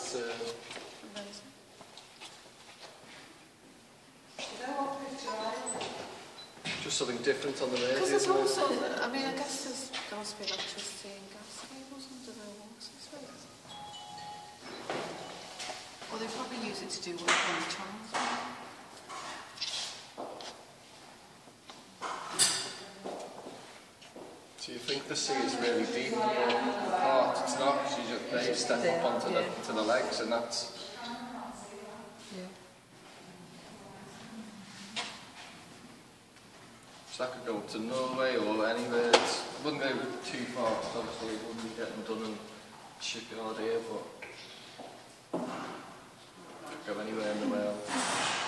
it's Amazing. just something different on the Mersey. Because there's also, I mean, I guess there's got to be electricity and gas cables under the water, I suppose. Or they probably use it to do work on the channels. Do you think the sea is really deep in the part? It's not, because they step up onto the legs, and that's... Yeah. So that could go up to Norway or anywhere. It wouldn't go too far, because obviously it wouldn't be getting done in shipyard here, but it could go anywhere in the world.